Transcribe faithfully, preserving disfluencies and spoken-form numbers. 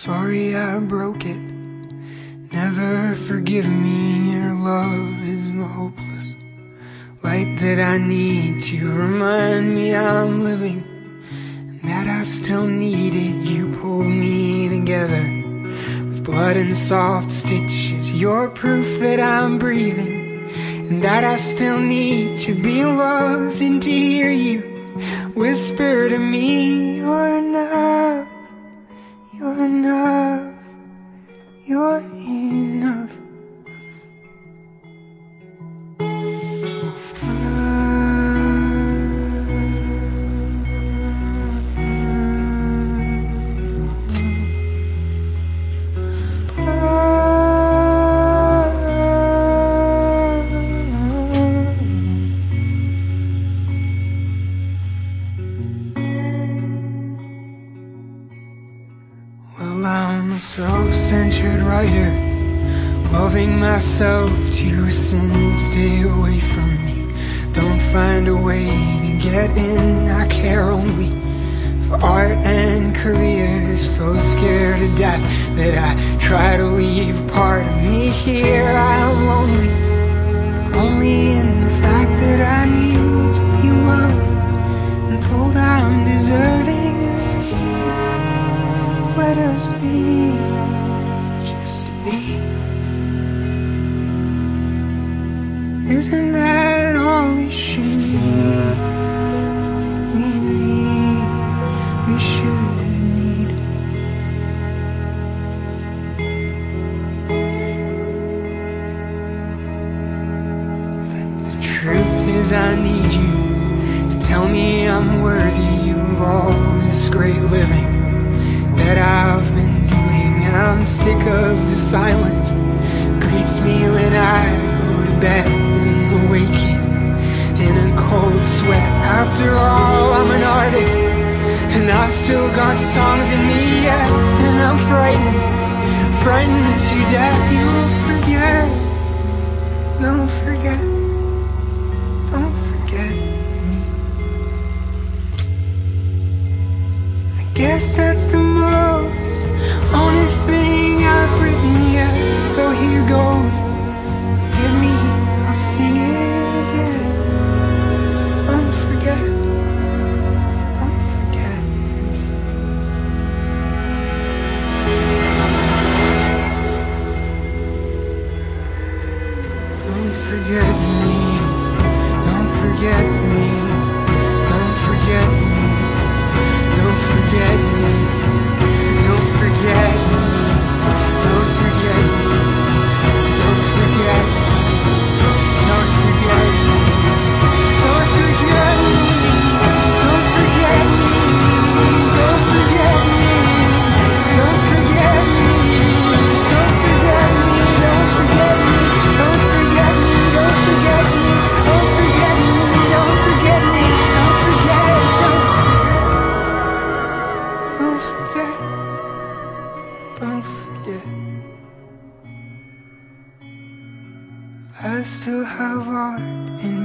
sorry I broke it. Never forgive me, your love is the hopeless light that I need to remind me I'm living, and that I still need it. You pulled me together with blood and soft stitches. You're proof that I'm breathing, and that I still need to be loved, and to hear you whisper to me, you're enough, you're enough, you're enough. Well, I'm a self-centered writer, loving myself to sin. Stay away from me, don't find a way to get in. I care only for art and career, so scared to death that I try to leave part of me here. I'm lonely, but only in the fact that I need to be loved and told I'm deserving. Let us be, just to be. Isn't that all we should need? We need, we should need. But the truth is I need you to tell me I'm worthy of all this great living that I've been doing. I'm sick of the silence greets me when I go to bed, and the waking in a cold sweat. After all, I'm an artist, and I've still got songs in me yet, and I'm frightened, frightened to death. You'll forget, don't forget, don't forget me. I guess that's the most honest thing I've written yet, so here goes. Forgive me, I'll sing it again. Don't forget, don't forget me. Don't forget me, don't forget me, don't forget me, don't forget me, don't forget me, don't forget me, don't forget me, don't forget me, don't forget me, don't forget me, don't forget me, don't forget me, don't forget me, don't forget me, don't forget me, don't forget me, don't forget me, don't forget me, don't forget, don't forget, don't forget. I still have art in